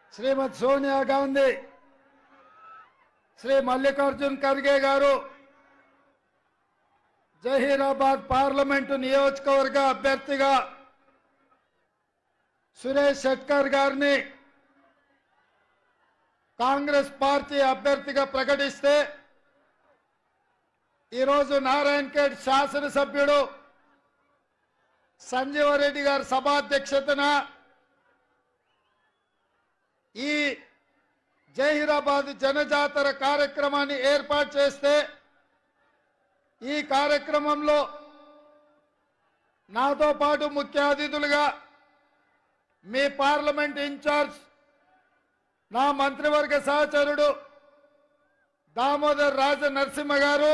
శ్రీమతి సోనియా గాంధీ, శ్రీ మల్లికార్జున్ ఖర్గే గారు జహీరాబాద్ పార్లమెంటు నియోజకవర్గ అభ్యర్థిగా సురేష్ షెట్కర్ గారిని కాంగ్రెస్ పార్టీ అభ్యర్థిగా ప్రకటిస్తే ఈరోజు నారాయణఖేడ్ శాసనసభ్యుడు సంజీవరెడ్డి గారి సభాధ్యక్షతన ఈ జహీరాబాద్ జనజాతర కార్యక్రమాన్ని ఏర్పాటు చేస్తే ఈ కార్యక్రమంలో నాతో పాటు ముఖ్య అతిథులుగా మీ పార్లమెంట్ ఇన్ఛార్జ్ నా మంత్రివర్గ సహచరుడు దామోదర్ రాజ నరసింహ గారు,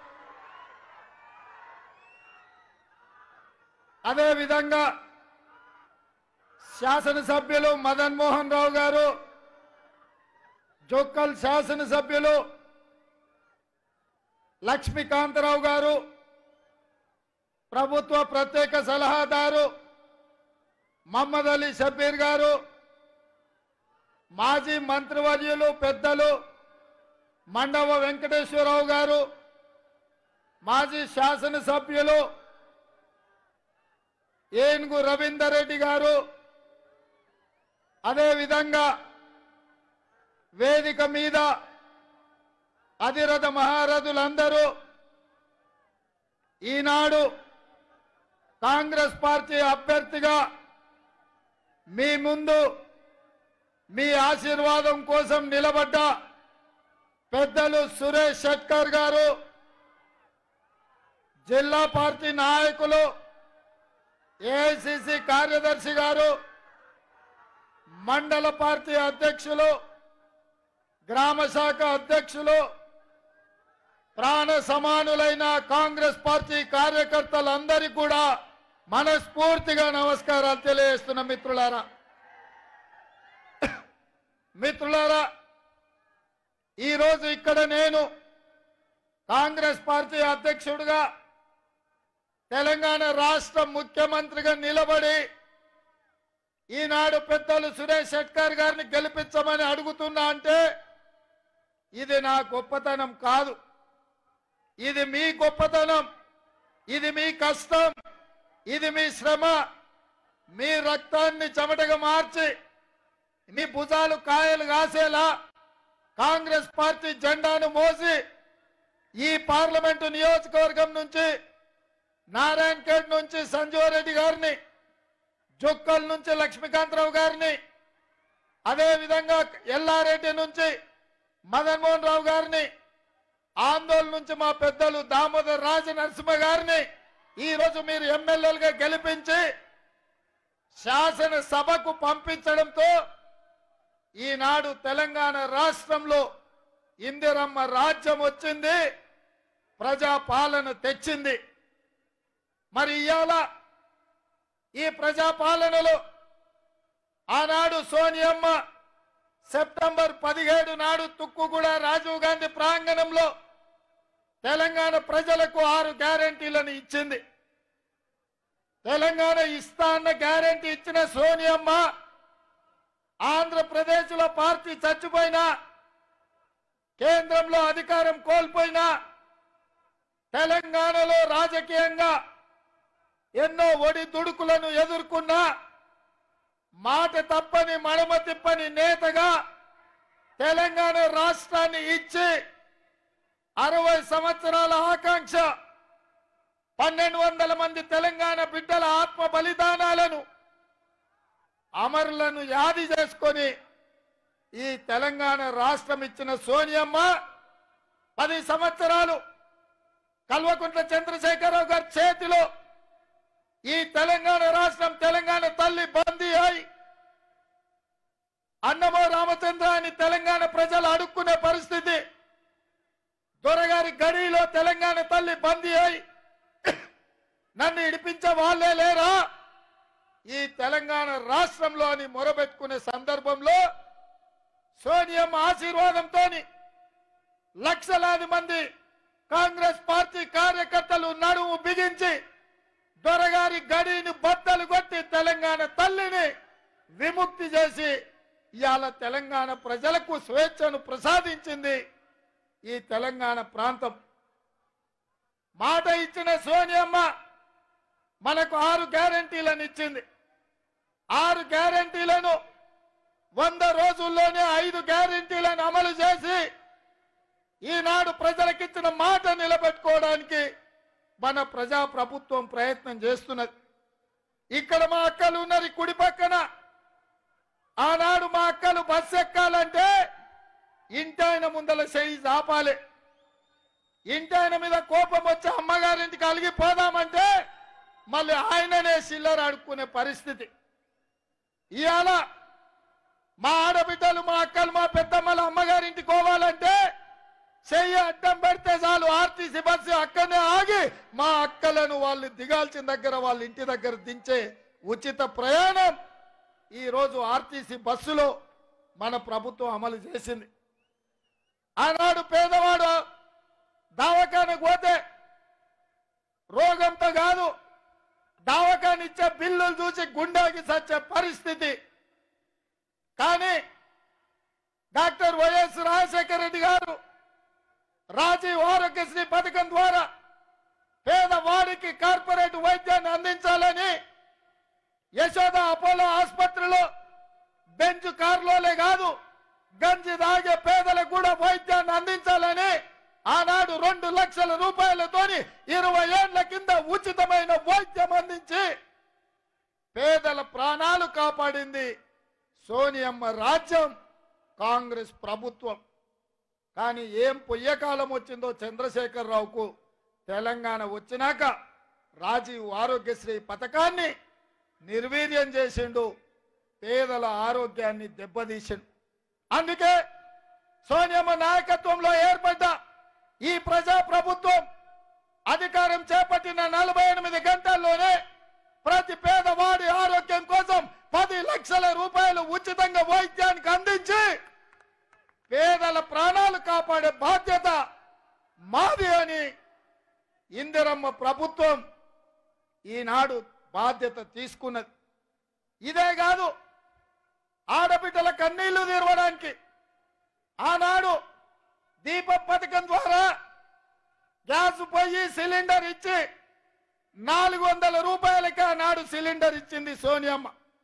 అదేవిధంగా శాసనసభ్యులు మదన్ మోహన్ రావు గారు, జోక్కల్ శాసనసభ్యులు లక్ష్మీకాంతరావు గారు, ప్రభుత్వ ప్రత్యేక సలహాదారు మహమ్మద్ అలీ షబీర్ గారు, మాజీ మంత్రివర్యులు పెద్దలు మండవ వెంకటేశ్వరరావు గారు, మాజీ శాసనసభ్యులు ఏనుగు రవీందర్ రెడ్డి గారు, అదేవిధంగా వేదిక మీద అధిరథ మహారథులందరూ ఈనాడు కాంగ్రెస్ పార్టీ అభ్యర్థిగా మీ ముందు మీ ఆశీర్వాదం కోసం నిలబడ్డ పెద్దలు సురేష్ షెట్కర్ గారు, జిల్లా పార్టీ నాయకులు ఏఐసిసి కార్యదర్శి గారు, మండల పార్టీ అధ్యక్షులు, గ్రామ శాఖ అధ్యక్షులు, ప్రాణ సమానులైన కాంగ్రెస్ పార్టీ కార్యకర్తలందరికీ కూడా మనస్ఫూర్తిగా నమస్కారాలు తెలియజేస్తున్న మిత్రులారా, ఈరోజు ఇక్కడ నేను కాంగ్రెస్ పార్టీ అధ్యక్షుడిగా తెలంగాణ రాష్ట్ర ముఖ్యమంత్రిగా నిలబడి ఈనాడు పెద్దలు సురేష్ షెట్కర్ గారిని గెలిపించమని అడుగుతున్నా అంటే ఇది నా గొప్పతనం కాదు, ఇది మీ గొప్పతనం, ఇది మీ కష్టం, ఇది మీ శ్రమ, మీ రక్తాన్ని చెమటగా మార్చి మీ భుజాలు కాయలు కాసేలా కాంగ్రెస్ పార్టీ జెండాను మోసి ఈ పార్లమెంటు నియోజకవర్గం నుంచి నారాయణఖేడ్ నుంచి సంజీవరెడ్డి గారిని, జొక్కల్ నుంచి లక్ష్మీకాంతరావు గారిని, అదేవిధంగా ఎల్లారెడ్డి నుంచి మదన్ మోహన్ రావు గారిని, ఆందోళన నుంచి మా పెద్దలు దామోదర్ రాజ నరసింహ గారిని ఈరోజు మీరు ఎమ్మెల్యేలుగా గెలిపించి శాసనసభకు పంపించడంతో ఈనాడు తెలంగాణ రాష్ట్రంలో ఇందిరమ్మ రాజ్యం వచ్చింది, ప్రజాపాలన తెచ్చింది. మరి ఇవాళ ఈ ప్రజాపాలనలో ఆనాడు సోనియమ్మ సెప్టెంబర్ 17 నాడు తుక్కుగూడ రాజీవ్ గాంధీ ప్రాంగణంలో తెలంగాణ ప్రజలకు 6 గ్యారెంటీలను ఇచ్చింది. తెలంగాణ ఇస్తా అన్న గ్యారెంటీ ఇచ్చిన సోనియమ్మ ఆంధ్రప్రదేశ్లో పార్టీ చచ్చిపోయినా, కేంద్రంలో అధికారం కోల్పోయినా, తెలంగాణలో రాజకీయంగా ఎన్నో ఒడిదుడుకులను ఎదుర్కొన్నా మాట తప్పని మడమ తిప్పని నేతగా తెలంగాణ రాష్ట్రాన్ని ఇచ్చి 60 సంవత్సరాల ఆకాంక్ష 1200 మంది తెలంగాణ బిడ్డల ఆత్మ బలిదానాలను అమరులను యాది చేసుకొని ఈ తెలంగాణ రాష్ట్రం ఇచ్చిన సోనియమ్మ 10 సంవత్సరాలు కల్వకుంట్ల చంద్రశేఖరరావు గారి చేతిలో ఈ తెలంగాణ రాష్ట్రం తెలంగాణ తల్లి బందీ అయి అన్నమో రామచంద్ర అని తెలంగాణ ప్రజలు అడుక్కునే పరిస్థితి, దొరగారి గడిలో తెలంగాణ తల్లి బందీ అయి నన్ను ఇడిపించే వాళ్ళే లేరా ఈ తెలంగాణ రాష్ట్రంలో అని మొరబెట్టుకునే సందర్భంలో సోనియమ్మ ఆశీర్వాదంతో లక్షలాది మంది కాంగ్రెస్ పార్టీ కార్యకర్తలు నడుము బిగించి దొరగారి గడిని బద్దలు కొట్టి తెలంగాణ తల్లిని విముక్తి చేసి ఇవాళ తెలంగాణ ప్రజలకు స్వేచ్ఛను ప్రసాదించింది ఈ తెలంగాణ ప్రాంతం. మాట ఇచ్చిన సోనియమ్మ మనకు 6 గ్యారెంటీలను ఇచ్చింది. 6 గ్యారెంటీలను 100 రోజుల్లోనే 5 గ్యారెంటీలను అమలు చేసి ఈనాడు ప్రజలకిచ్చిన మాట నిలబెట్టుకోవడానికి మన ప్రజా ప్రభుత్వం ప్రయత్నం చేస్తున్నది. ఇక్కడ మా అక్కలు ఉన్నారు కుడి పక్కన. ఆనాడు మా అక్కలు బస్సు ఎక్కాలంటే ఇంటాయన ముందల చేయి చాపాలి. ఇంటాయన మీద కోపం వచ్చి అమ్మగారింటికి అలిగిపోదామంటే మళ్ళీ ఆయననే చిల్లర అడుక్కునే పరిస్థితి. ఇవాళ మా ఆడబిడ్డలు మా అక్కలు మా పెద్దమ్మల అమ్మగారింటికి పోవాలంటే చెయ్యి అడ్డం పెడితే చాలు ఆర్టీసీ బస్సు అక్కడనే ఆగి మా అక్కలను వాళ్ళు దిగాల్సిన దగ్గర వాళ్ళ ఇంటి దగ్గర దించే ఉచిత ప్రయాణం ఈరోజు ఆర్టీసీ బస్సులో మన ప్రభుత్వం అమలు చేసింది. ఆనాడు పేదవాడు దవాఖానకు పోతే రోగంతో కాదు దవాఖాన ఇచ్చే బిల్లులు చూసి గుండెకి సచ్చే పరిస్థితి. కానీ డాక్టర్ వైఎస్ రాజశేఖర రెడ్డి గారు రాజీవ్ ఆరోగ్యశ్రీ పథకం ద్వారా పేదవాడికి కార్పొరేట్ వైద్యాన్ని అందించాలని యశోద అపోలో ఆసుపత్రిలో బెంచ్ కారులోనే కాదు గంజి దాగే పేదలకు కూడా వైద్యాన్ని అందించాలని ఆనాడు 2 లక్షల రూపాయలతోని 20 ఏళ్ల కింద ఉచితమైన వైద్యం అందించి పేదల ప్రాణాలు కాపాడింది సోనియమ్మ రాజ్యం, కాంగ్రెస్ ప్రభుత్వం. కానీ ఏం పొయ్యకాలం వచ్చిందో చంద్రశేఖరరావుకు. తెలంగాణ వచ్చినాక రాజీవ్ ఆరోగ్యశ్రీ పథకాన్ని నిర్వీర్యం చేసిండు, పేదల ఆరోగ్యాన్ని దెబ్బతీసిండు. అందుకే సోనియమ్మ నాయకత్వంలో ఏర్పడ్డ ఈ ప్రజా ప్రభుత్వం అధికారం చేపట్టిన 48 గంటల్లోనే ప్రతి పేదవాడి ఆరోగ్యం కోసం 10 లక్షల రూపాయలు ఉచితంగా వైద్యానికి అందించి పేదల ప్రాణాలు కాపాడే బాధ్యత మాది అని ఇందిరమ్మ ప్రభుత్వం ఈనాడు బాధ్యత తీసుకున్నది. ఇదే కాదు ఆడబిడ్డల కన్నీళ్లు తీర్వడానికి ఆనాడు దీపం పథకం ద్వారా గ్యాస్ పొయ్యి సిలిండర్ ఇచ్చి 400 రూపాయలకి ఆనాడు సిలిండర్ ఇచ్చింది సోనియమ్మ.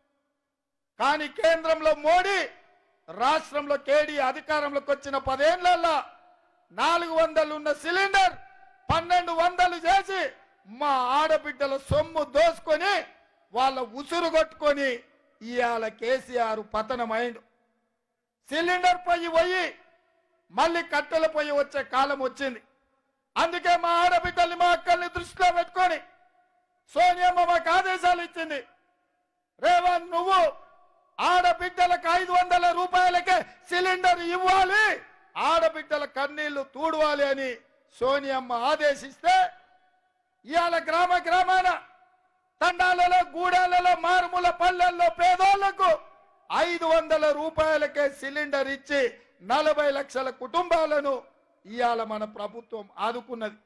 కానీ కేంద్రంలో మోడీ, రాష్ట్రంలో కేడీ అధికారంలోకి వచ్చిన 10 ఏళ్లలో 400 ఉన్న సిలిండర్ 1200 చేసి మా ఆడబిడ్డల సొమ్ము దోసుకొని వాళ్ళ ఉసురు కొట్టుకొని ఇవాళ కేసీఆర్ పతనమైండు. సిలిండర్ పొయ్యి పోయి మళ్ళీ కట్టెల పొయ్యి వచ్చే కాలం వచ్చింది. అందుకే మా ఆడబిడ్డల్ని మా అక్కల్ని దృష్టిలో పెట్టుకొని సోనియమ్మ మాకు ఆదేశాలు ఇచ్చింది. రేవంత్ నువ్వు ఆడబిడ్డలకు 500 రూపాయలకే సిలిండర్ ఇవ్వాలి, ఆడబిడ్డల కన్నీళ్లు తూడవాలి అని సోనియమ్మ ఆదేశిస్తే ఇవాళ గ్రామ గ్రామాన తండాలలో గూడాలలో మారుమూల పల్లెల్లో పేదోళ్లకు 500 రూపాయలకే సిలిండర్ ఇచ్చి 40 లక్షల కుటుంబాలను ఇవాళ మన ప్రభుత్వం ఆదుకున్నది.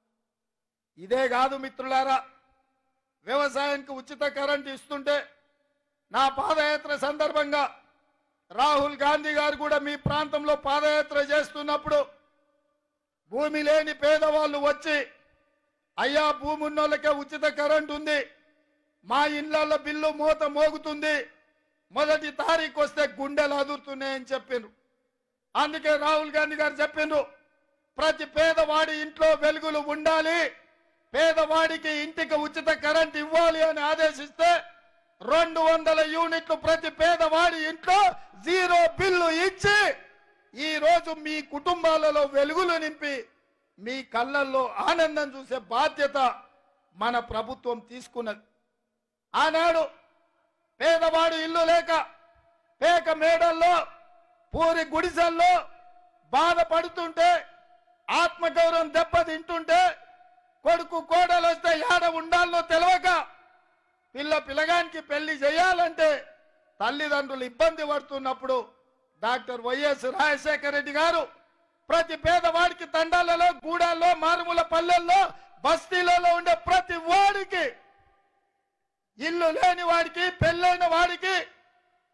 ఇదే కాదు మిత్రులారా, వ్యవసాయానికి ఉచిత కరెంట్ ఇస్తుంటే నా పాదయాత్ర సందర్భంగా రాహుల్ గాంధీ గారు కూడా మీ ప్రాంతంలో పాదయాత్ర చేస్తున్నప్పుడు భూమి లేని పేదవాళ్ళు వచ్చి అయ్యా భూమి ఉన్నోళ్ళకే ఉచిత కరెంట్ ఉంది, మా ఇళ్లలో బిల్లు మోత మోగుతుంది, మొదటి తారీఖు వస్తే గుండెలు అదురుతున్నాయని చెప్పిండ్రు. అందుకే రాహుల్ గాంధీ గారు చెప్పిండ్రు ప్రతి పేదవాడి ఇంట్లో వెలుగులు ఉండాలి, పేదవాడికి ఇంటికి ఉచిత కరెంట్ ఇవ్వాలి అని ఆదేశిస్తే 200 యూనిట్లు ప్రతి పేదవాడి ఇంట్లో 0 బిల్లు ఇచ్చి ఈ రోజు మీ కుటుంబాలలో వెలుగులు నింపి మీ కళ్ళల్లో ఆనందం చూసే బాధ్యత మన ప్రభుత్వం తీసుకున్నది. ఆనాడు పేదవాడు ఇల్లు లేక పేక మేడల్లో పూరి గుడిసెల్లో బాధపడుతుంటే ఆత్మగౌరవం దెబ్బతింటుంటే కొడుకు కోడలు వస్తే ఏడ ఉండాలో తెలియక పిల్లగానికి పెళ్లి చేయాలంటే తల్లిదండ్రులు ఇబ్బంది పడుతున్నప్పుడు డాక్టర్ వైఎస్ రాజశేఖర రెడ్డి గారు ప్రతి పేదవాడికి తండాలలో గూడాల్లో మారుమూల పల్లెల్లో బస్తీలలో ఉండే ప్రతి వాడికి ఇల్లు లేని వాడికి పెళ్ళైన వాడికి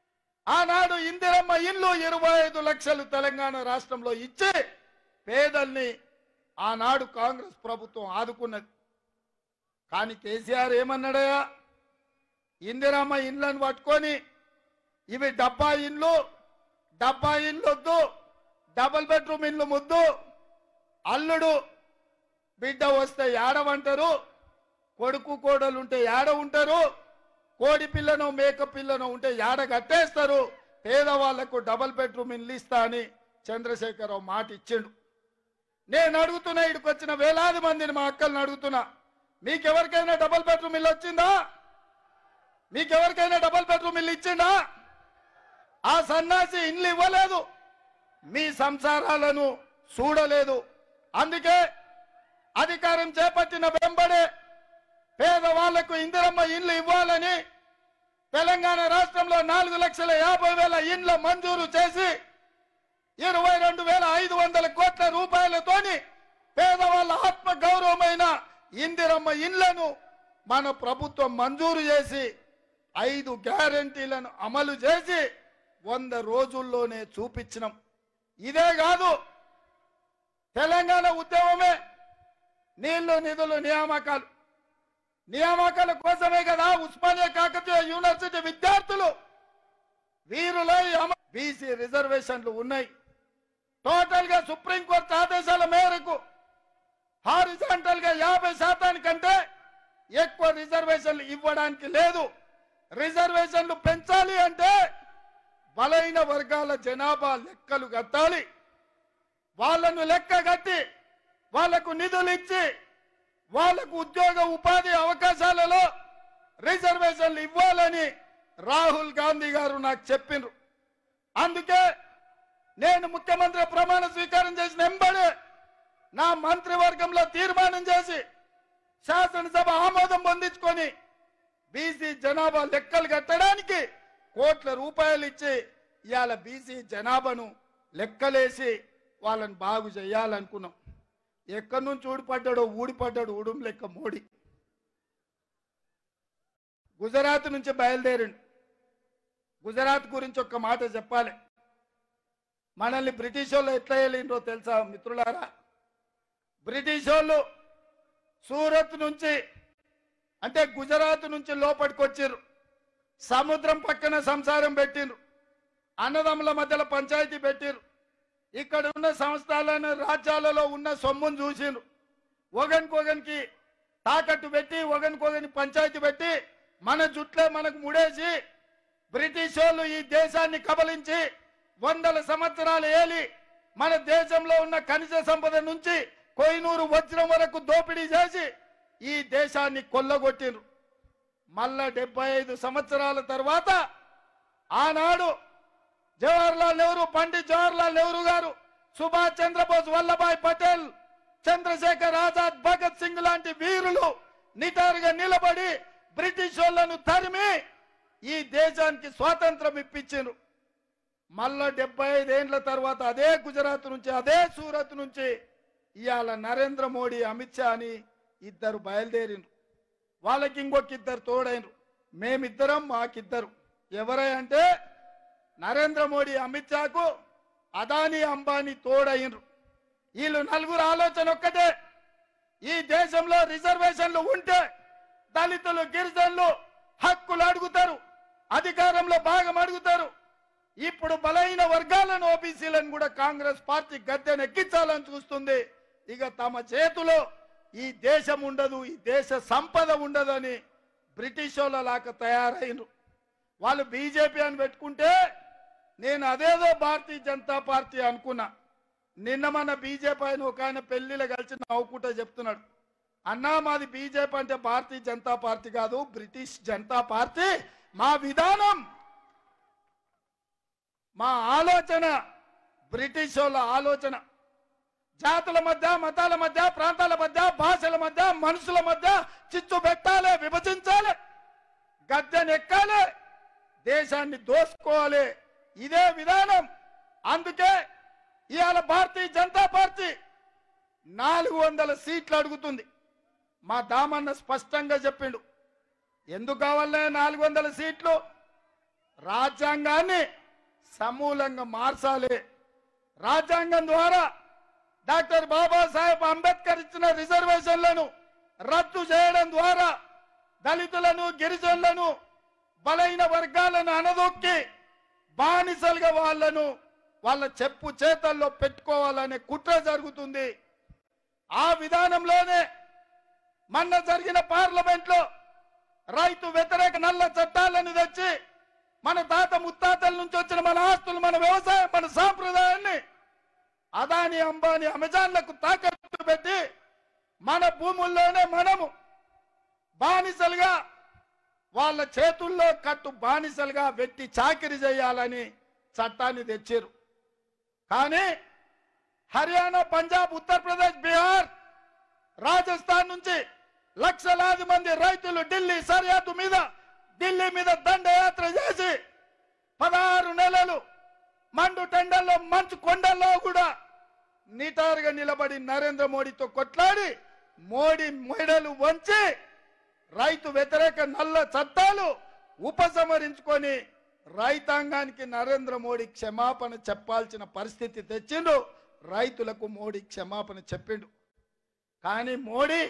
ఆనాడు ఇందిరమ్మ ఇల్లు 25 లక్షలు తెలంగాణ రాష్ట్రంలో ఇచ్చి పేదల్ని ఆనాడు కాంగ్రెస్ ప్రభుత్వం ఆదుకున్నది. కానీ కేసీఆర్ ఏమన్నాడయా, ఇందిరమ్మ ఇండ్లను పట్టుకొని ఇవి డబ్బా ఇండ్లు వద్దు, డబుల్ బెడ్రూమ్ ఇండ్లు ముద్దు, అల్లుడు బిడ్డ వస్తే ఏడవంటారు, కొడుకు కోడలు ఉంటే ఏడ ఉంటారు, కోడి పిల్లను మేక పిల్లను ఉంటే ఏడ కట్టేస్తారు, పేదవాళ్లకు డబుల్ బెడ్రూమ్ ఇండ్లు ఇస్తా అని చంద్రశేఖరరావు మాట ఇచ్చిండు. నేను అడుగుతున్నా, ఇక్కడికి వచ్చిన వేలాది మందిని మా అక్కల్ని అడుగుతున్నా, మీకెవరికైనా డబుల్ బెడ్రూమ్ ఇల్లు వచ్చిందా? మీకెవరికైనా డబుల్ బెడ్రూమ్ ఇల్లు ఇచ్చిందా? ఆ సన్నాసి ఇల్లు ఇవ్వలేదు, మీ సంసారాలను చూడలేదు. అందుకే అధికారం చేపట్టిన వెంబడే పేదవాళ్లకు ఇందిరమ్మ ఇల్లు ఇవ్వాలని తెలంగాణ రాష్ట్రంలో 4,50,000 ఇండ్ల మంజూరు చేసి 22,500 కోట్ల రూపాయలతోని పేదవాళ్ళ ఆత్మ గౌరవమైన ఇందిరమ్మ ఇండ్లను మన ప్రభుత్వం మంజూరు చేసి 5 గ్యారెంటీలను అమలు చేసి 100 రోజుల్లోనే చూపించినాం. ఇదే కాదు, తెలంగాణ ఉద్యమమే నీళ్లు నిధులు నియామకాల కోసమే కదా ఉస్మానియా కాకతీయ యూనివర్సిటీ విద్యార్థులు వీరులై బీసీ రిజర్వేషన్లు ఉన్నాయి. టోటల్ గా సుప్రీంకోర్టు ఆదేశాల మేరకు హారిజాంటల్ గా 50% కంటే ఎక్కువ రిజర్వేషన్లు ఇవ్వడానికి లేదు. రిజర్వేషన్లు పెంచాలి అంటే బలైన వర్గాల జనాభా లెక్కలు కట్టాలి. వాళ్ళను లెక్క కట్టి వాళ్లకు నిధులు ఇచ్చి వాళ్లకు ఉద్యోగ ఉపాధి అవకాశాలలో రిజర్వేషన్లు ఇవ్వాలని రాహుల్ గాంధీ గారు నాకు చెప్పిండ్రు. అందుకే నేను ముఖ్యమంత్రి ప్రమాణ స్వీకారం చేసిన వెంబడే నా మంత్రివర్గంలో తీర్మానం చేసి శాసనసభ ఆమోదం పొందించుకొని బీసీ జనాభా లెక్కలు కట్టడానికి కోట్ల రూపాయలు ఇచ్చి ఇవాళ బీసీ జనాభాను లెక్కలేసి వాళ్ళని బాగు చేయాలనుకున్నాం. ఎక్కడి నుంచి ఊడిపడ్డాడు ఉడుం లెక్క మోడీ. గుజరాత్ నుంచి బయలుదేరిండు. గుజరాత్ గురించి ఒక్క మాట చెప్పాలి. మనల్ని బ్రిటిష్ వాళ్ళు ఎట్లా వెళ్ళిండ్రో తెలుసా మిత్రులారా? బ్రిటిష్ వాళ్ళు సూరత్ నుంచి అంటే గుజరాత్ నుంచి లోపలికి వచ్చిర్రు. సముద్రం పక్కన సంసారం పెట్టిండ్రు. అన్నదమ్ముల మధ్యలో పంచాయతీ పెట్టిర్రు. ఇక్కడ ఉన్న సంస్థలను రాజ్యాలలో ఉన్న సొమ్మును చూసిండ్రు. ఒకరికొకరికి తాకట్టు పెట్టి ఒకరికొకరిని పంచాయతీ పెట్టి మన జుట్లే మనకు ముడేసి బ్రిటిష్ వాళ్ళు ఈ దేశాన్ని కబలించి 100 సంవత్సరాలు ఏలి మన దేశంలో ఉన్న ఖనిజ సంపద నుంచి కోహినూరు వజ్రం వరకు దోపిడీ చేసి ఈ దేశాన్ని కొల్లగొట్టిండ్రు. మళ్ళా 75 సంవత్సరాల తర్వాత ఆనాడు జవహర్లాల్ నెహ్రూ, పండిత్ జవహర్లాల్ నెహ్రూ గారు, సుభాష్ చంద్రబోస్, వల్లభాయ్ పటేల్, చంద్రశేఖర్ ఆజాద్, భగత్ సింగ్ లాంటి వీరులు నిటారుగా నిలబడి బ్రిటిష్ వాళ్ళను తరిమి ఈ దేశానికి స్వాతంత్రం ఇప్పించారు. మళ్ళా 75 ఏండ్ల తర్వాత అదే గుజరాత్ నుంచి అదే సూరత్ నుంచి ఇవాళ నరేంద్ర మోడీ, అమిత్ షా అని ఇద్దరు బయలుదేరిండ్రు. వాళ్ళకి ఇంకొక ఇద్దరు తోడైనరు. మేమిద్దరం మాకిద్దరు. ఎవరై అంటే నరేంద్ర మోడీ, అమిత్ షాకు అదానీ, అంబానీ తోడైనరు. వీళ్ళు నలుగురు ఆలోచన ఒక్కటే, ఈ దేశంలో రిజర్వేషన్లు ఉంటే దళితులు, గిరిజనులు హక్కులు అడుగుతారు, అధికారంలో భాగం అడుగుతారు. ఇప్పుడు బలైన వర్గాలను, ఓబీసీలను కూడా కాంగ్రెస్ పార్టీ గద్దెను ఎక్కించాలని చూస్తుంది. ఇక తమ చేతిలో ఈ దేశం ఉండదు, ఈ దేశ సంపద ఉండదని బ్రిటిష్ వాళ్ళలాగా తయారైనరు. వాళ్ళు బీజేపీ అని పెట్టుకుంటే నేను అదేదో భారతీయ జనతా పార్టీ అనుకున్నా. నిన్న మన బీజేపీ అని ఒక ఆయన పెళ్లిలో కలిసి నవ్వుకుంటా చెప్తున్నాడు, అన్నా మాది బీజేపీ అంటే భారతీయ జనతా పార్టీ కాదు, బ్రిటిష్ జనతా పార్టీ. మా విధానం, మా ఆలోచన బ్రిటిష్ వాళ్ళ ఆలోచన. జాతుల మధ్య, మతాల మధ్య, ప్రాంతాల మధ్య, భాషల మధ్య, మనుషుల మధ్య చిచ్చు పెట్టాలి, విభజించాలి, గద్దెను ఎక్కాలి, దేశాన్ని దోసుకోవాలి. ఇదే విధానం. అందుకే ఇవాళ భారతీయ జనతా పార్టీ 400 సీట్లు అడుగుతుంది. మా దామన్న స్పష్టంగా చెప్పిండు, ఎందుకు కావాలనే 400 సీట్లు? రాజ్యాంగాన్ని సమూలంగా మార్చాలి. రాజ్యాంగం ద్వారా డాక్టర్ బాబాసాహెబ్ అంబేద్కర్ ఇచ్చిన రిజర్వేషన్లను రద్దు చేయడం ద్వారా దళితులను, గిరిజనులను, బలైన వర్గాలను అనదొక్కి బానిసలుగా వాళ్ళ చెప్పు చేతల్లో పెట్టుకోవాలనే కుట్ర జరుగుతుంది. ఆ విధానంలోనే మొన్న జరిగిన పార్లమెంట్ లో రైతు వ్యతిరేక నల్ల చట్టాలను తెచ్చి మన తాత ముత్తాతల నుంచి వచ్చిన మన ఆస్తులు, మన వ్యవసాయం, మన సాంప్రదాయాన్ని అదాని, అంబానీ, అమెజాన్లకు తాకట్టు పెట్టి మన భూముల్లోనే మనము బానిసలుగా వాళ్ళ చేతుల్లో కట్టు బానిసలుగా వెట్టి చాకిరి చేయాలని చట్టాన్ని తెచ్చారు. కానీ హర్యానా, పంజాబ్, ఉత్తరప్రదేశ్, బీహార్, రాజస్థాన్ నుంచి లక్షలాది మంది రైతులు ఢిల్లీ సరిహద్దు మీద, ఢిల్లీ మీద దండయాత్ర చేసి 16 నెలలు మండు టెండల్లో, మంచు కొండల్లో కూడా నిటారుగా నిలబడి నరేంద్ర మోడీతో కొట్లాడి మోడీ మెడలు వంచి రైతు వ్యతిరేక నల్ల చట్టాలు ఉపసంహరించుకొని రైతాంగానికి నరేంద్ర మోడీ క్షమాపణ చెప్పాల్సిన పరిస్థితి తెచ్చిండు. రైతులకు మోడీ క్షమాపణ చెప్పిండు. కానీ మోడీ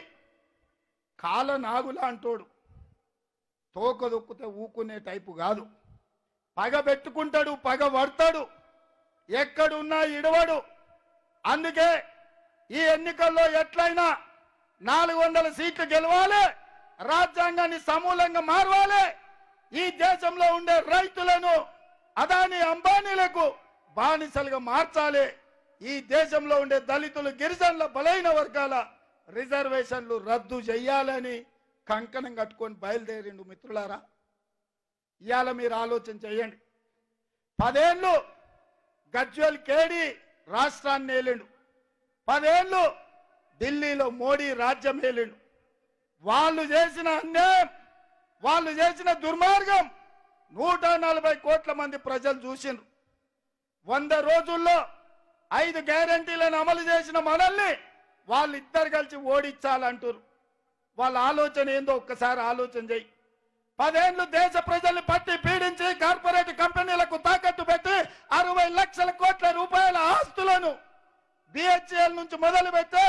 కాలనాగులా అంటోడు, తోక దొక్కితే ఊకునే టైపు కాదు. పగ పెట్టుకుంటాడు, పగ పడతాడు, ఎక్కడున్నా ఇడవడు. అందుకే ఈ ఎన్నికల్లో ఎట్లయినా 400 సీట్లు గెలవాలి, రాజ్యాంగాన్ని సమూలంగా మార్వాలి, ఈ దేశంలో ఉండే రైతులను అదాని, అంబానీలకు బానిసలుగా మార్చాలి, ఈ దేశంలో ఉండే దళితులు, గిరిజనుల, బలైన వర్గాల రిజర్వేషన్లు రద్దు చేయాలని కంకణం కట్టుకొని బయలుదేరిండు. మిత్రులారా, ఇవాళ మీరు ఆలోచన చేయండి. 10 ఏళ్ళు గజ్వల్ కేడి రాష్ట్రాన్ని ఏలిండు, 10 ఏళ్ళు ఢిల్లీలో మోడీ రాజ్యం ఏలిండు. వాళ్ళు చేసిన అన్యాయం, వాళ్ళు చేసిన దుర్మార్గం 140 కోట్ల మంది ప్రజలు చూసిండ్రు. 100 రోజుల్లో 5 గ్యారంటీలను అమలు చేసిన మనల్ని వాళ్ళిద్దరు కలిసి ఓడించాలంటారు. వాళ్ళ ఆలోచన ఏందో ఒక్కసారి ఆలోచన చేయి. 10 ఏళ్ళు దేశ ప్రజల్ని పట్టి పీడించి కార్పొరేట్ కంపెనీలకు తాకట్టు పెట్టి 60 లక్షల కోట్ల రూపాయల ఆస్తులను బిహెచ్ఎల్ నుంచి మొదలు పెట్టి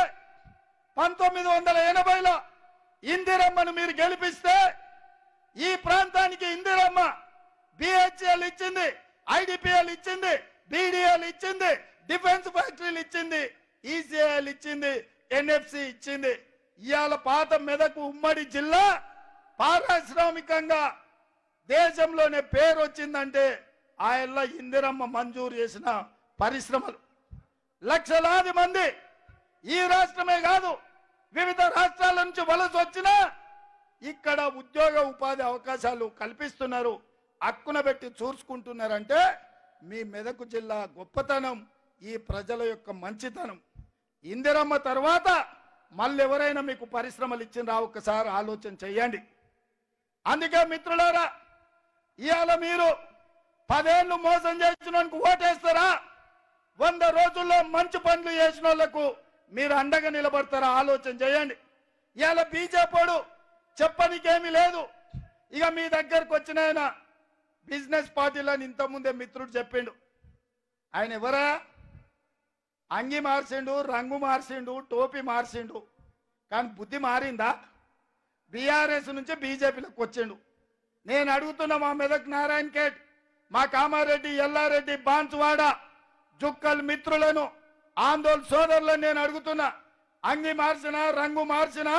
1980లో ఇందిరమ్మను మీరు గెలిపిస్తే ఈ ప్రాంతానికి ఇందిరమ్మ బిహెచ్ఎల్ ఇచ్చింది, ఐడిపిఎల్ ఇచ్చింది, బీడీఎల్ ఇచ్చింది, డిఫెన్స్ ఫ్యాక్టరీలు ఇచ్చింది, ఈసీఐఎల్ ఇచ్చింది, ఎన్ఎఫ్సి ఇచ్చింది. ఇవాళ పాత మెదక్ ఉమ్మడి జిల్లా పారిశ్రామికంగా దేశంలోనే పేరు వచ్చిందంటే ఆయన ఇందిరమ్మ మంజూరు చేసిన పరిశ్రమలు. లక్షలాది మంది ఈ రాష్ట్రమే కాదు వివిధ రాష్ట్రాల నుంచి వలస వచ్చినా ఇక్కడ ఉద్యోగ ఉపాధి అవకాశాలు కల్పిస్తున్నారు, అక్కున పెట్టి చూసుకుంటున్నారంటే మీ మెదక్ జిల్లా గొప్పతనం, ఈ ప్రజల యొక్క మంచితనం. ఇందిరమ్మ తర్వాత మళ్ళీ ఎవరైనా మీకు పరిశ్రమలు ఇచ్చిండ్రా ఒక్కసారి ఆలోచన చెయ్యండి. అందుకే మిత్రులారా, ఇవాళ మీరు 10 ఏళ్ళు మోసం చేసిన ఓటేస్తారా? 100 రోజుల్లో మంచి పనులు చేసిన వాళ్ళకు మీరు అండగా నిలబడతారా? ఆలోచన చేయండి. ఇవాళ బీజేపీడు చెప్పనికేమీ లేదు. ఇక మీ దగ్గరకు వచ్చిన ఆయన బిజినెస్ పార్టీలని ఇంతకుముందే మిత్రుడు చెప్పిండు. ఆయన ఎవరా? అంగి మార్చిండు, రంగు మార్చిండు, టోపీ మార్చిండు, కానీ బుద్ధి మారిందా? బీఆర్ఎస్ నుంచి బీజేపీలోకి వచ్చిండు. నేను అడుగుతున్నా మా మెదక్ నారాయణ ఖేడ్, మా కామారెడ్డి, ఎల్లారెడ్డి, బాన్సువాడ, జుక్కల్ మిత్రులను, ఆందోళన సోదరులను నేను అడుగుతున్నా, అంగి మార్చినా, రంగు మార్చినా,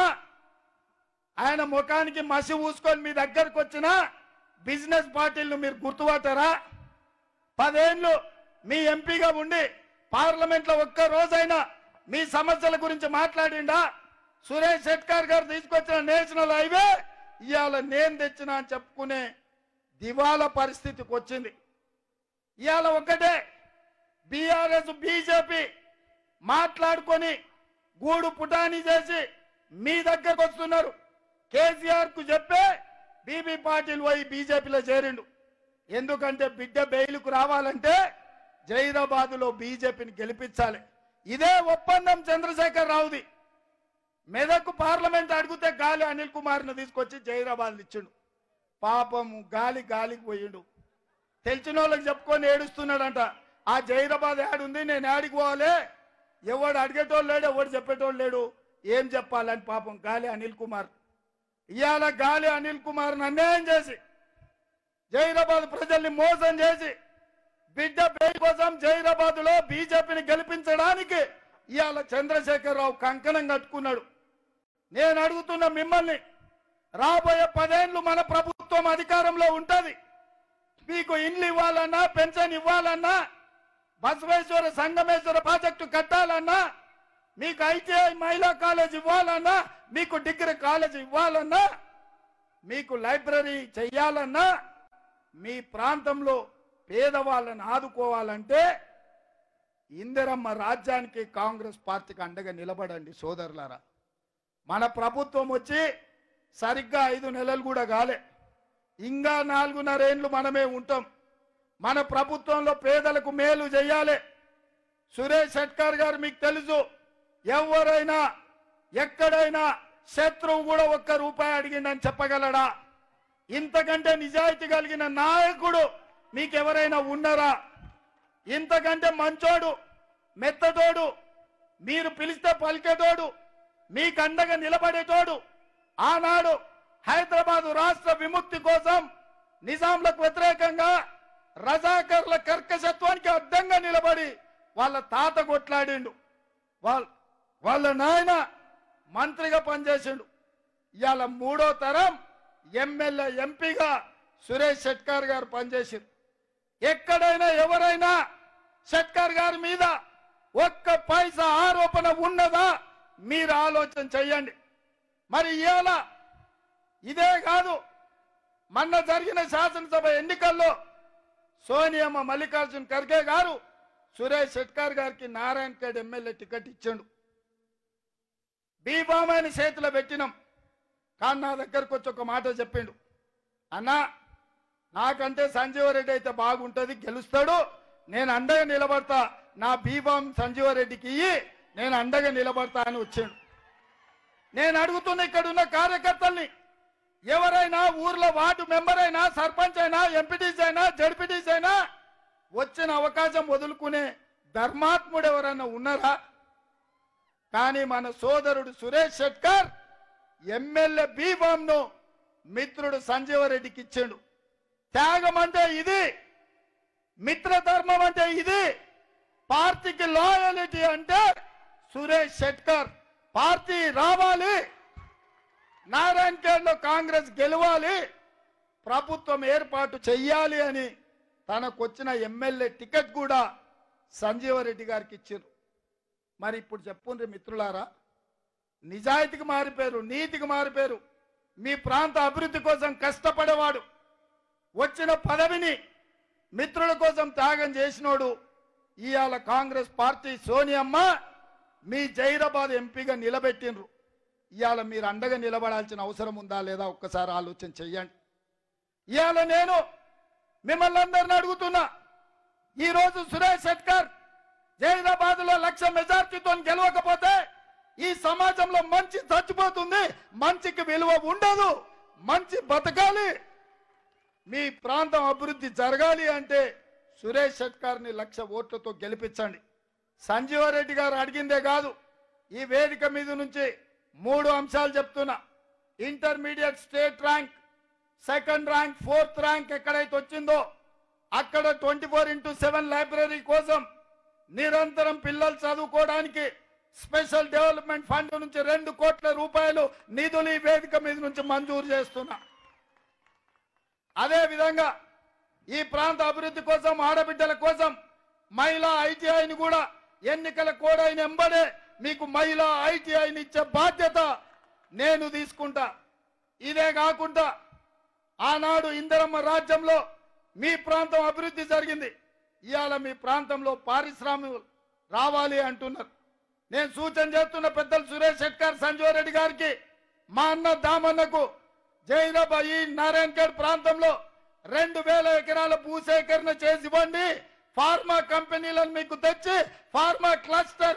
ఆయన ముఖానికి మసి ఊసుకొని మీ దగ్గరకు వచ్చిన బిజినెస్ పార్టీలను మీరు గుర్తుపట్టారా? 10 ఏళ్ళు మీ ఎంపీగా ఉండి పార్లమెంట్ లో ఒక్క రోజైనా మీ సమస్యల గురించి మాట్లాడిండా? సురేష్ శెట్కర్ గారు తీసుకొచ్చిన నేషనల్ హైవే ఇవాళ నేను తెచ్చిన అని చెప్పుకునే దివాలా పరిస్థితికి వచ్చింది. ఇవాళ ఒక్కటే బీఆర్ఎస్ బీజేపీ మాట్లాడుకొని గూడు పుటాని చేసి మీ దగ్గరకు వస్తున్నారు. కేసీఆర్ కు చెప్పే బీబీ పాటిల్ పోయి బీజేపీలో చేరిండు. ఎందుకంటే బిడ్డ బెయిలుకు రావాలంటే జైరాబాద్లో బీజేపీని గెలిపించాలి. ఇదే ఒప్పందం చంద్రశేఖర్ రావుది. మెదక్ పార్లమెంట్ అడిగితే గాలి అనిల్ కుమార్ను తీసుకొచ్చి జైరాబాద్ ఇచ్చిండు. పాపం గాలికి పోయిండు. తెలిసిన వాళ్ళకి చెప్పుకొని ఏడుస్తున్నాడంట. ఆ జైరాబాద్ యాడుంది, నేను యాడికి పోవాలి, ఎవడు అడిగేటోళ్ళు లేడు, ఎవడు చెప్పేటోళ్ళు లేడు, ఏం చెప్పాలని పాపం గాలి అనిల్ కుమార్. ఇవాళ గాలి అనిల్ కుమార్ అన్యాయం చేసి జైరాబాద్ ప్రజల్ని మోసం చేసి బిడ్డ పేరు కోసం జైరాబాద్ లో బీజేపీని గెలిపించడానికి ఇవాళ చంద్రశేఖరరావు కంకణం కట్టుకున్నాడు. నేను అడుగుతున్న మిమ్మల్ని, రాబోయే 10 ఏళ్ళు మన ప్రభుత్వం అధికారంలో ఉంటది. మీకు ఇండ్లు ఇవ్వాలన్నా, పెన్షన్ ఇవ్వాలన్నా, బసవేశ్వర సంగమేశ్వర ప్రాజెక్టు కట్టాలన్నా, మీకు ఐటీఐ మహిళా కాలేజ్ ఇవ్వాలన్నా, మీకు డిగ్రీ కాలేజ్ ఇవ్వాలన్నా, మీకు లైబ్రరీ చెయ్యాలన్నా, మీ ప్రాంతంలో పేదవాళ్ళని ఆదుకోవాలంటే ఇందిరమ్మ రాజ్యానికి కాంగ్రెస్ పార్టీకి అండగా నిలబడండి సోదరులారా. మన ప్రభుత్వం వచ్చి సరిగ్గా 5 నెలలు కూడా కాలే, ఇంకా 4.5 ఏళ్ళు మనమే ఉంటాం. మన ప్రభుత్వంలో పేదలకు మేలు చేయాలి. సురేష్ షెట్కర్ గారు మీకు తెలుసు, ఎవరైనా ఎక్కడైనా శత్రువు కూడా 1 రూపాయి అడిగిండని చెప్పగలడా? ఇంతకంటే నిజాయితీ కలిగిన నాయకుడు మీకెవరైనా ఉన్నారా? ఇంతకంటే మంచోడు, మెత్తటోడు, మీరు పిలిస్తే పలికేటోడు, మీకు అండగా నిలబడేటోడు, ఆనాడు హైదరాబాదు రాష్ట్ర విముక్తి కోసం నిజాంలకు వ్యతిరేకంగా రజాకర్ల కర్కశత్వానికి అడ్డంగా నిలబడి వాళ్ళ తాత కొట్లాడిండు, వాళ్ళ నాయన మంత్రిగా పనిచేసిండు. ఇవాళ 3వ తరం ఎమ్మెల్యే ఎంపీగా సురేష్ షెట్కర్ గారు పనిచేసారు. ఎక్కడైనా ఎవరైనా షెట్కర్ గారి మీద 1 పైసా ఆరోపణ ఉన్నదా మీరు ఆలోచన చెయ్యండి. మరి ఇవాళ ఇదే కాదు, మొన్న జరిగిన శాసనసభ ఎన్నికల్లో సోనియమ్మ మల్లికార్జున్ ఖర్గే గారు సురేష్ షెట్కర్ గారికి నారాయణఖేడ్ ఎమ్మెల్యే టికెట్ ఇచ్చాడు. బీబామాని చేతిలో పెట్టినాం. కానీ నా దగ్గరకు వచ్చి ఒక మాట చెప్పిండు, అన్నా నాకంటే సంజీవరెడ్డి అయితే బాగుంటుంది, గెలుస్తాడు, నేను అండగా నిలబడతా, నా బీబామ్ సంజీవరెడ్డికి ఇయ్యి, నేను అండగా నిలబడతా అని వచ్చాడు. నేను అడుగుతున్న ఇక్కడ ఉన్న కార్యకర్తల్ని, ఎవరైనా ఊర్లో వార్డు మెంబర్ అయినా, సర్పంచ్ అయినా, ఎంపీటీసీ అయినా, జడ్పీటీసీ అయినా వచ్చిన అవకాశం వదులుకునే ధర్మాత్ముడు ఎవరైనా ఉన్నారా? కానీ మన సోదరుడు సురేష్ షెట్కర్ ఎమ్మెల్యే బీఫామ్ ను మిత్రుడు సంజీవరెడ్డికి ఇచ్చాడు. త్యాగం అంటే ఇది, మిత్రధర్మం అంటే ఇది, పార్టీకి లాయలిటీ అంటే సురేష్ షెట్కర్. పార్టీ రావాలి, నారాయణఖేడ్ లో కాంగ్రెస్ గెలవాలి, ప్రభుత్వం ఏర్పాటు చెయ్యాలి అని తనకొచ్చిన ఎమ్మెల్యే టికెట్ కూడా సంజీవరెడ్డి గారికి ఇచ్చారు. మరి ఇప్పుడు చెప్పుండ్రి మిత్రులారా, నిజాయితీకి మారిపోయారు, నీతికి మారిపోయారు. మీ ప్రాంత అభివృద్ధి కోసం కష్టపడేవాడు, వచ్చిన పదవిని మిత్రుల కోసం త్యాగం చేసినోడు ఇవాళ కాంగ్రెస్ పార్టీ సోనియమ్మ మీ జైరాబాద్ ఎంపీగా నిలబెట్టినరు. ఇవాళ మీరు అండగా నిలబడాల్సిన అవసరం ఉందా లేదా ఒక్కసారి ఆలోచన చెయ్యండి. ఇవాళ నేను మిమ్మల్ని అందరిని అడుగుతున్నా, ఈరోజు సురేష్ షెట్కర్ జైరాబాద్ లో 1,00,000 మెజార్టీతో గెలవకపోతే ఈ సమాజంలో మంచి చచ్చిపోతుంది, మంచికి విలువ ఉండదు. మంచి బతకాలి, మీ ప్రాంతం అభివృద్ధి జరగాలి అంటే సురేష్ షెట్కర్ ని 1,00,000 ఓట్లతో గెలిపించండి. సంజీవరెడ్డి గారు అడిగిందే కాదు, ఈ వేదిక మీద నుంచి 3 అంశాలు చెప్తున్నా. Intermediate state rank, 2nd rank, 4th rank ఎక్కడైతే వచ్చిందో అక్కడ 24x7 లైబ్రరీ కోసం నిరంతరం పిల్లలు చదువుకోవడానికి స్పెషల్ డెవలప్మెంట్ ఫండ్ నుంచి 2 కోట్ల రూపాయలు నిధులు ఈ వేదిక మీద నుంచి మంజూరు చేస్తున్నా. అదే విధంగా ఈ ప్రాంత అభివృద్ధి కోసం, ఆడబిడ్డల కోసం మహిళా ఐటీఐని కూడా ఎన్నికల కోడ్ అయిన ఎంబడే మీకు మహిళా ఐటీఐని ఇచ్చే బాధ్యత నేను తీసుకుంటా. ఇదే కాకుండా ఆనాడు ఇందిరమ్మ రాజ్యంలో మీ ప్రాంతం అభివృద్ధి జరిగింది, ఇవాళ మీ ప్రాంతంలో పారిశ్రామికలు రావాలి అంటున్నారు. నేను సూచన చేస్తున్న పెద్దలు సురేష్ షెట్కర్, సంజీవరెడ్డి గారికి, మా అన్న దామన్నకు జైరాబాద్ ఈ నారాయణఖేడ్ ప్రాంతంలో 2,000 ఎకరాల భూసేకరణ చేసి ఇవ్వండి. ఫార్మా కంపెనీలను మీకు తెచ్చి ఫార్మా క్లస్టర్,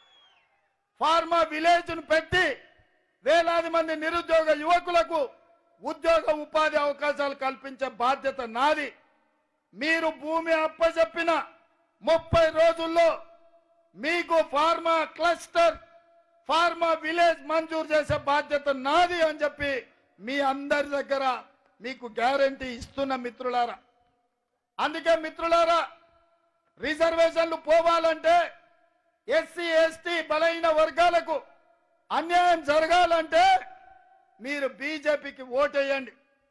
ఫార్మా విలేజ్ ను పెట్టి వేలాది మంది నిరుద్యోగ యువకులకు ఉద్యోగ ఉపాధి అవకాశాలు కల్పించే బాధ్యత నాది. మీరు భూమి అప్పచెప్పిన 30 రోజుల్లో మీకు ఫార్మా క్లస్టర్, ఫార్మా విలేజ్ మంజూరు చేసే బాధ్యత నాది అని చెప్పి మీ అందరి దగ్గర మీకు గ్యారంటీ ఇస్తున్న మిత్రులారా. అందుకే మిత్రులారా, రిజర్వేషన్లు పోవాలంటే, ఎస్సీ ఎస్టీ బలహీన వర్గాలకు అన్యాయం జరగాలంటే మీరు బీజేపీకి ఓటేయండి.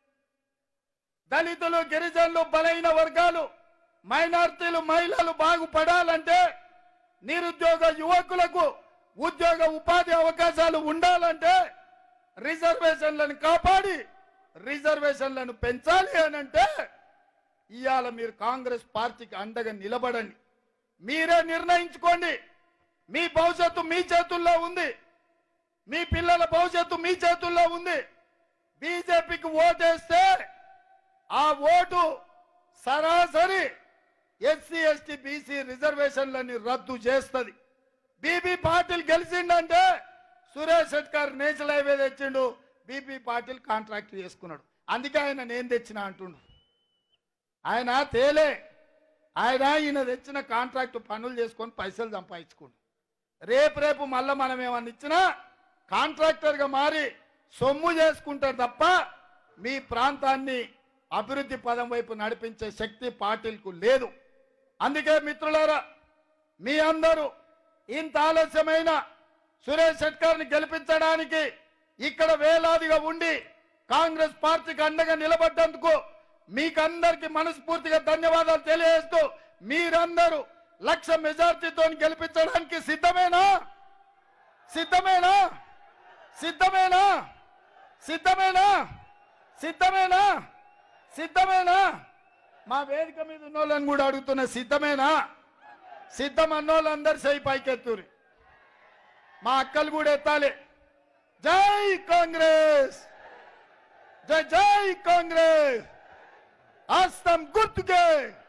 దళితులు, గిరిజనులు, బలహీన వర్గాలు, మైనార్టీలు, మహిళలు బాగుపడాలంటే, నిరుద్యోగ యువకులకు ఉద్యోగ ఉపాధి అవకాశాలు ఉండాలంటే రిజర్వేషన్లను కాపాడి రిజర్వేషన్లను పెంచాలి అనంటే ఇవాళ మీరు కాంగ్రెస్ పార్టీకి అండగా నిలబడండి. మీరే నిర్ణయించుకోండి. మీ భవిష్యత్తు మీ చేతుల్లో ఉంది. మీ పిల్లల భవిష్యత్తు మీ చేతుల్లో ఉంది. బీజేపీకి ఓటేస్తే ఆ ఓటు సరాసరి ఎస్సీ ఎస్టీ బీసీ రిజర్వేషన్లని రద్దు చేస్తుంది. బీబీ పాటిల్ గెలిచిండంటే సురేష్ శెట్కర్ నేషనల్ హైవే తెచ్చిండు, బీబీ పాటిల్ కాంట్రాక్ట్ చేసుకున్నాడు. అందుకే ఆయన నేను తెచ్చిన అంటుండు. ఆయన తేలే, ఈయన తెచ్చిన కాంట్రాక్ట్ పనులు చేసుకొని పైసలు సంపాదించుకోండు. రేపు మళ్ళీ మనం ఏమన్నా ఇచ్చినా కాంట్రాక్టర్గా మారి సొమ్ము చేసుకుంటారు తప్ప మీ ప్రాంతాన్ని అభివృద్ధి పదం వైపు నడిపించే శక్తి పార్టీలకు లేదు. అందుకే మిత్రులారా, మీ అందరూ ఇంత ఆలస్యమైన సురేష్ శెట్కర్ని గెలిపించడానికి ఇక్కడ వేలాదిగా ఉండి కాంగ్రెస్ పార్టీకి అండగా నిలబడ్డందుకు మీకందరికీ మనస్ఫూర్తిగా ధన్యవాదాలు తెలియజేస్తూ, మీరందరూ 1,00,000 మెజార్టీతో గెలిపించడానికి సిద్ధమేనా? సిద్ధమేనా? సిద్ధమేనా? సిద్ధమేనా? సిద్ధమేనా? సిద్ధమేనా? మా వేదిక మీద ఉన్న వాళ్ళని కూడా అడుగుతున్న, సిద్ధమేనా? సిద్ధం అన్నోళ్ళందరూ సై పైకెత్తూరి. మా అక్కలు కూడా ఎత్తాలి. జై కాంగ్రెస్, జై జై కాంగ్రెస్, హస్తం గుర్తుకే.